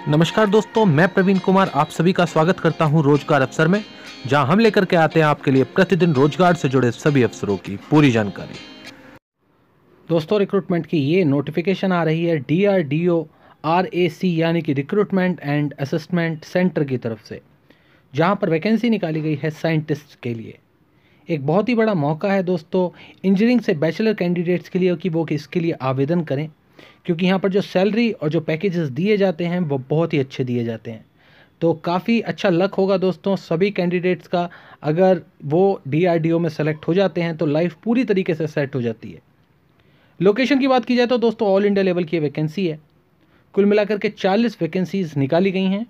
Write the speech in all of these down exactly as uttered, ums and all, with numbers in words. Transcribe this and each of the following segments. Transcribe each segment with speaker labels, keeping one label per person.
Speaker 1: नमस्कार दोस्तों, मैं प्रवीण कुमार आप सभी का स्वागत करता हूं रोजगार अवसर में, जहां हम लेकर के आते हैं आपके लिए प्रतिदिन रोजगार से जुड़े सभी अवसरों की पूरी जानकारी। दोस्तों, रिक्रूटमेंट की ये नोटिफिकेशन आ रही है D R D O R A C यानी कि रिक्रूटमेंट एंड असेसमेंट सेंटर की तरफ से, जहां पर वैकेंसी निकाली गई है साइंटिस्ट के लिए। एक बहुत ही बड़ा मौका है दोस्तों इंजीनियरिंग से बैचलर कैंडिडेट्स के लिए कि वो इसके लिए आवेदन करें, क्योंकि यहाँ पर जो सैलरी और जो पैकेजेस दिए जाते हैं वो बहुत ही अच्छे दिए जाते हैं। तो काफ़ी अच्छा लक होगा दोस्तों सभी कैंडिडेट्स का। अगर वो डी आर डी ओ में सेलेक्ट हो जाते हैं तो लाइफ पूरी तरीके से सेट हो जाती है। लोकेशन की बात की जाए तो दोस्तों ऑल इंडिया लेवल की वैकेंसी है। कुल मिलाकर के चालीस वैकेंसीज निकाली गई हैं।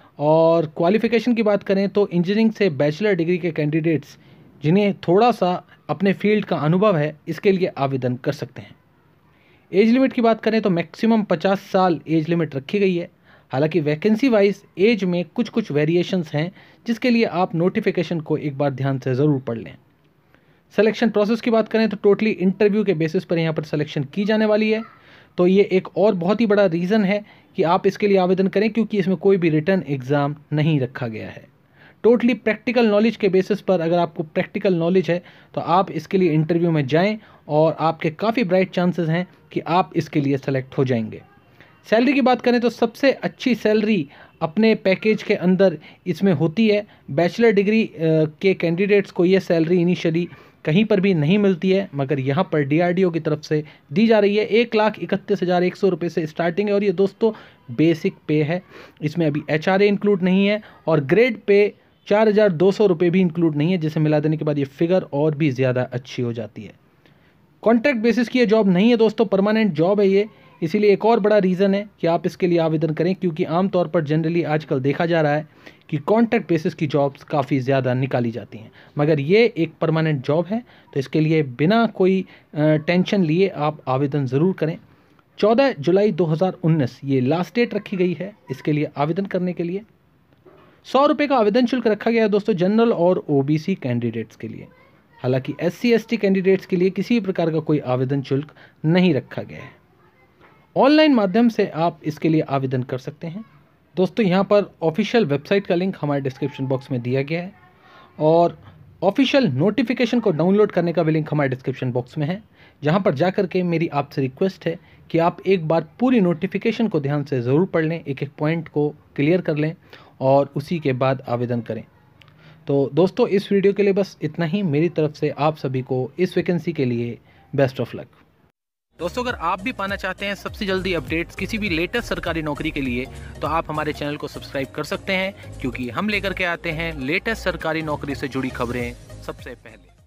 Speaker 1: और क्वालिफ़िकेशन की बात करें तो इंजीनियरिंग से बैचलर डिग्री के कैंडिडेट्स जिन्हें थोड़ा सा अपने फील्ड का अनुभव है, इसके लिए आवेदन कर सकते हैं। एज लिमिट की बात करें तो मैक्सिमम पचास साल एज लिमिट रखी गई है। हालांकि वैकेंसी वाइज एज में कुछ कुछ वेरिएशंस हैं, जिसके लिए आप नोटिफिकेशन को एक बार ध्यान से ज़रूर पढ़ लें। सिलेक्शन प्रोसेस की बात करें तो टोटली इंटरव्यू के बेसिस पर यहाँ पर सिलेक्शन की जाने वाली है। तो ये एक और बहुत ही बड़ा रीज़न है कि आप इसके लिए आवेदन करें, क्योंकि इसमें कोई भी रिटर्न एग्ज़ाम नहीं रखा गया है। टोटली प्रैक्टिकल नॉलेज के बेसिस पर, अगर आपको प्रैक्टिकल नॉलेज है तो आप इसके लिए इंटरव्यू में जाएं और आपके काफ़ी ब्राइट चांसेस हैं कि आप इसके लिए सेलेक्ट हो जाएंगे। सैलरी की बात करें तो सबसे अच्छी सैलरी अपने पैकेज के अंदर इसमें होती है। बैचलर डिग्री के कैंडिडेट्स को ये सैलरी इनिशियली कहीं पर भी नहीं मिलती है, मगर यहाँ पर डी आर डी ओ की तरफ से दी जा रही है। एक लाख इकतीस हज़ार एक सौ रुपये से स्टार्टिंग है और ये दोस्तों बेसिक पे है। इसमें अभी एच आर ए इंक्लूड नहीं है और ग्रेड पे चार हज़ार दो सौ रुपये भी इंक्लूड नहीं है, जिसे मिला देने के बाद ये फिगर और भी ज़्यादा अच्छी हो जाती है। कॉन्ट्रैक्ट बेसिस की ये जॉब नहीं है दोस्तों, परमानेंट जॉब है ये। इसीलिए एक और बड़ा रीज़न है कि आप इसके लिए आवेदन करें, क्योंकि आमतौर पर जनरली आजकल देखा जा रहा है कि कॉन्ट्रैक्ट बेसिस की जॉब्स काफ़ी ज़्यादा निकाली जाती हैं, मगर ये एक परमानेंट जॉब है। तो इसके लिए बिना कोई टेंशन लिए आप आवेदन ज़रूर करें। चौदह जुलाई दो हज़ार उन्नीस ये लास्ट डेट रखी गई है इसके लिए आवेदन करने के लिए। सौ रुपये का आवेदन शुल्क रखा गया है दोस्तों जनरल और ओ बी सी कैंडिडेट्स के लिए। हालांकि S C S T candidates के लिए किसी प्रकार का कोई आवेदन शुल्क नहीं रखा गया है। ऑनलाइन माध्यम से आप इसके लिए आवेदन कर सकते हैं। दोस्तों यहाँ पर ऑफिशियल वेबसाइट का लिंक हमारे डिस्क्रिप्शन बॉक्स में दिया गया है और ऑफिशियल नोटिफिकेशन को डाउनलोड करने का भी लिंक हमारे डिस्क्रिप्शन बॉक्स में है, जहाँ पर जा करके मेरी आपसे रिक्वेस्ट है कि आप एक बार पूरी नोटिफिकेशन को ध्यान से ज़रूर पढ़ लें, एक एक पॉइंट को क्लियर कर लें और उसी के बाद आवेदन करें। तो दोस्तों इस वीडियो के लिए बस इतना ही। मेरी तरफ से आप सभी को इस वैकेंसी के लिए बेस्ट ऑफ लक। दोस्तों, अगर आप भी पाना चाहते हैं सबसे जल्दी अपडेट्स किसी भी लेटेस्ट सरकारी नौकरी के लिए, तो आप हमारे चैनल को सब्सक्राइब कर सकते हैं, क्योंकि हम लेकर के आते हैं लेटेस्ट सरकारी नौकरी से जुड़ी खबरें सबसे पहले।